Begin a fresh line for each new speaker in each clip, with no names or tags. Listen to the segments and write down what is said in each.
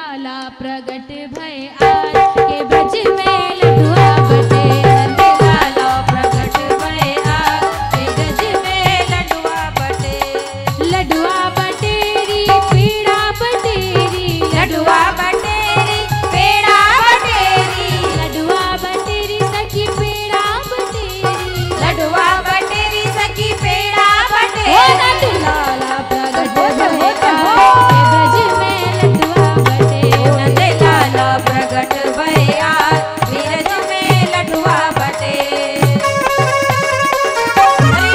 लाला प्रगट भय आज के ब्रज में लडुआ बटे। नंद लाला प्रगट भय आज के ब्रज में लडुआ बटे। लडुआ बटेरी पेड़ा बटेरी लडुआ बटेरी पेड़ा बटेरी लडुआ बटेरी सखी पेड़ा बटेरी लडुआ बटेरी सखी पेड़ा बटेरी। नंद लाला प्रगट भय आज के ब्रज में लडुआ बटे। नंद लाला प्रगट भय आज ब्रज में लडुआ बटे। हरि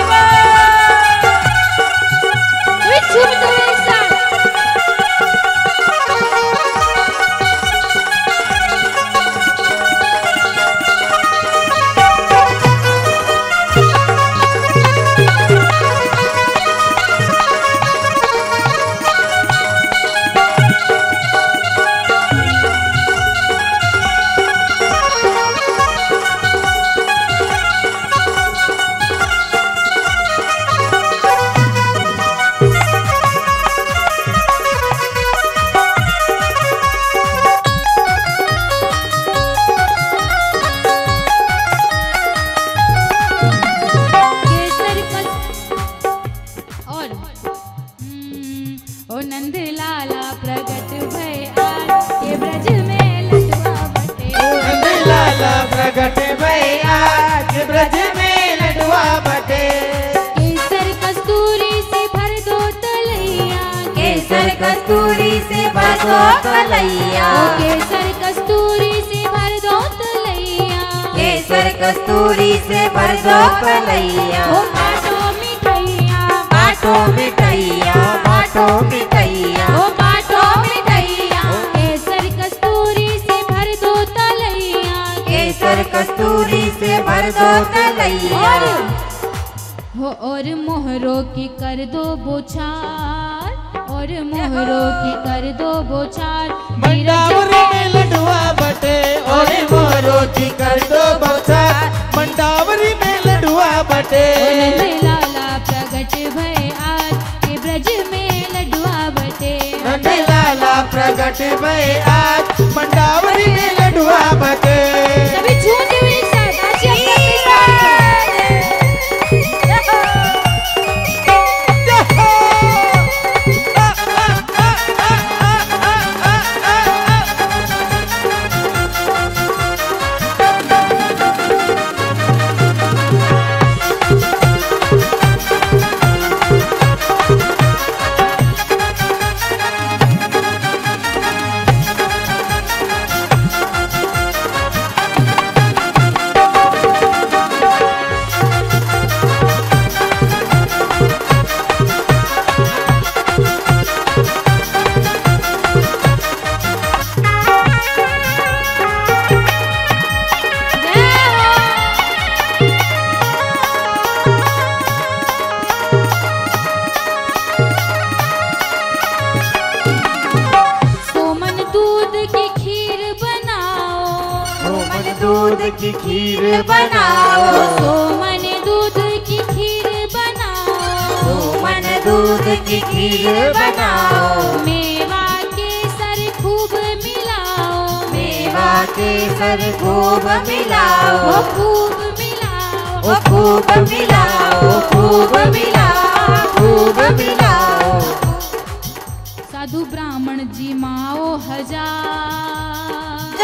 बोल विचुर तुलसा ओ नंद लाला प्रगट भय आज के ब्रज में लडुआ बटे।
नंद लाला प्रगट भय आज के ब्रज में लडुआ बटे।
केसर कस्तूरी से भर दो तलैया
केसर कस्तूरी से भर दो तलैया
केसर कस्तूरी से भर दो तलैया
केसर कस्तूरी से भर दो तलैया।
ओ बाटो मिठैया
बाटो मिठैया बाटो मिठैया
ओ बाटो मिठैया केसर कस्तूरी से भर दो तलैया
केसर कस्तूरी से भर दो तलैया।
और मोहरों की कर दो बोछार और मोहरों की कर दो बोछार।
मंडावरी में लडुआ बटे और मोहरों की कर दो बौछार। मंडावरी में लडुआ बटे।
नंद लाला प्रगट भय आज के ब्रज में लडुआ बटे।
नंद लाला प्रगट भय आज मंडावरी में लडुआ बटे।
सभी झूठ हुई
दूध की खीर बनाओ
सोमन दूध की खीर बनाओ
सोमन दूध की खीर बनाओ।
मेवा केसर खूब मिलाओ
मेवा केसर खूब मिलाओ
खूब मिलाओ
ओ खूब मिलाओ खूब मिलाओ खूब मिलाओ।
साधु ब्राह्मण जी माओ हजार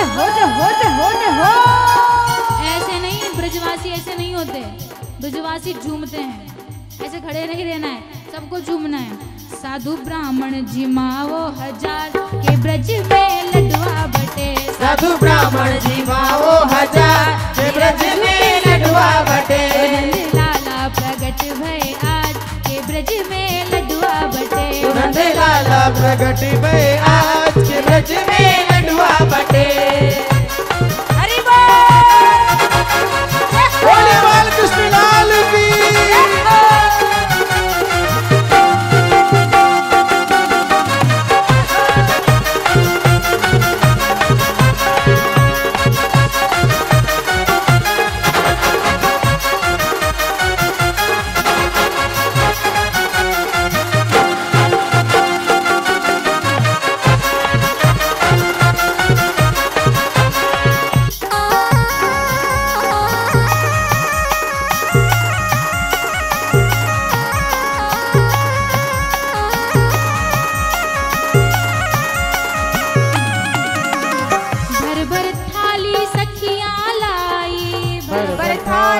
हो
ऐसे नहीं ब्रजवासी ऐसे नहीं होते। ब्रजवासी झूमते हैं ऐसे खड़े नहीं रहना है सबको झूमना है। साधु ब्राह्मण जी माओ हजार के ब्रज में लडुआ बटे।
साधु ब्राह्मण जी माओ हजार के ब्रज में लडुआ बटे।
नंद लाला प्रगट भय आज के ब्रज में लडुआ बटे।
नंद लाला प्रगट भय आज के ब्रज में लडुआ बटे।
हरि बोल
बोले बालकृष्ण लाल की।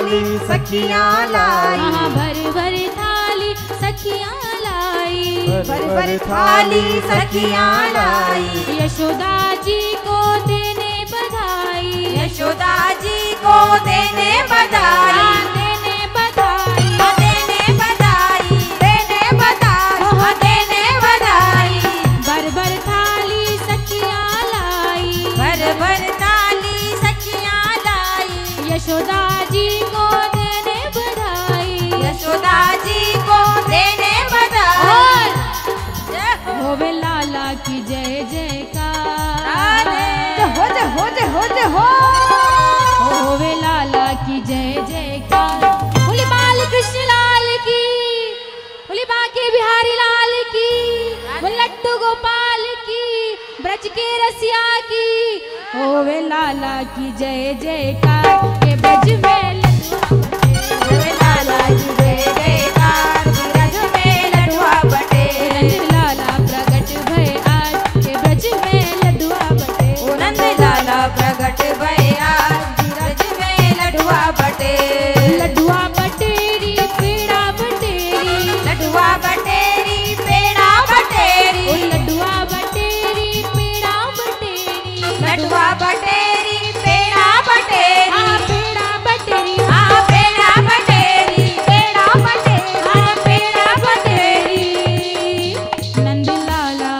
थाली सखियां लाई,
हाँ भर भर थाली सखियां लाई,
भर भर थाली सखियां लाई।
यशोदा जी को देने बधाई,
यशोदा जी को देने बधाई,
देने बधाई,
देने बधाई, देने बधाई, देने बधाई।
भर भर थाली सखियां लाई,
भर भर थाली सखियां लाई।
यशोदा जी को देने बधाई,
यशोदा जी को देने बधाई।
और
जय हो।
होवे लाला की जय जयकार,
हो जय हो जय हो जय हो।
होवे लाला की जय जयकार। बोली बाल कृष्ण लाल की, बोली बाके बिहारी लाल की, बोली लड्डू गोपाल की, ब्रज के रसिया की। होवे लाला की जय जयकार, के ब्रज में
होवे लाला की जय जयकार, ब्रज में लड्डुआ बटे।
नंद लाला प्रगट भय आज, के ब्रज में लड्डुआ बटे।
ओ नंद लाला प्रगट भय आज, ब्रज में लड्डुआ बटे।
लड्डुआ बटेरी पेड़ा बटेरी,
लड्डुआ बटेरी पेड़ा बटेरी,
ओ लड्डुआ बटेरी पेड़ा बटेरी,
लड्डुआ बटेरी पेड़ा बटेरी,
हाँ पेड़ा बटेरी,
हाँ पेड़ा बटेरी, पेड़ा बटेरी,
हाँ पेड़ा बटेरी। नंद लाला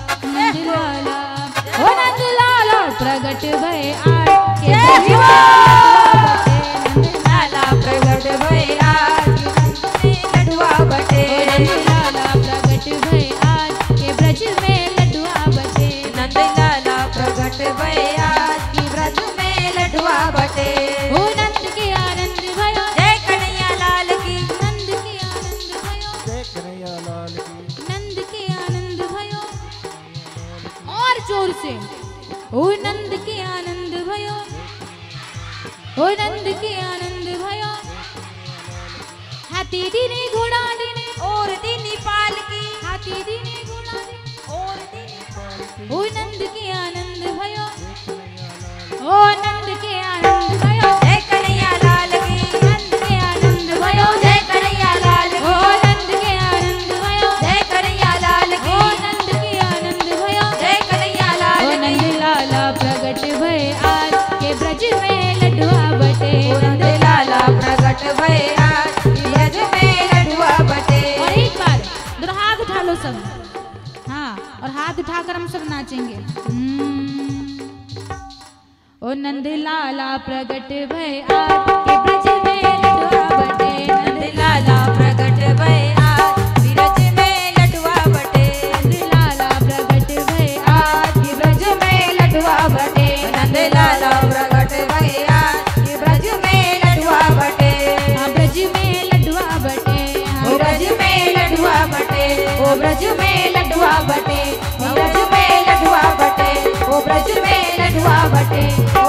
ओ नंद लाला प्रगट भय आज, के
जय
ब्रज
हो।
में
लाला प्रगट भय आज, लड्डुआ बटे।
नंद लाला प्रगट भय आज, के ब्रज में लड्डुआ बटे।
नंद लाला प्रगट भय आज, ब्रज में लड्डुआ बटे।
ओ नंद के आनंद भयो,
जय कन्हैया लाल की,
नंद के आनंद भयो,
जय कन्हैया लाल की।
नंद के आनंद भयो, और जोर से ओ नंद के आनंद भयो, ओ नंद के आनंद भयो। हाथी दीने घोड़ा दीने,
और दीनी पाल की,
हाथी दीने घोड़ा दीने,
और दीनी
ओ नंद के आनंद भयो, ओ नंद के आनंद भयो,
जय कन्हैया लाल की,
नंद के आनंद भयो,
जय कन्हैया लाल
ओ
की,
नंद के आनंद भयो,
जय कन्हैया लाल
ओ
की,
नंद के आनंद भयो।
जय कन्हैया
ओ
लाल
नंद
की।
लाला प्रगट भय आज, के ब्रज में लड्डुआ बटे।
नंद लाला प्रगट भय आज, ब्रज में लड्डुआ बटे।
और एक बार दोनों हाथ उठा लो सब, हाँ और हाथ उठाकर हम सब नाचेंगे। ओ नंद लाला प्रगट भय आज, के ब्रज में लड्डुआ बटे।
नंद लाला प्रगट भय आज, ब्रज में लड्डुआ बटे।
नंद लाला प्रगट भय आज,
आज ब्रज में लड्डुआ बटे। नंद लाला प्रगट भय आज, ब्रज में लड्डुआ बटे।
हाँ ब्रज में लड्डुआ बटे, हाँ
ओ ब्रज में लड्डुआ बटे, ओ ब्रज में लड्डुआ बटे, ब्रज में लड्डुआ बटे, ओ ब्रज में लड्डुआ बटे।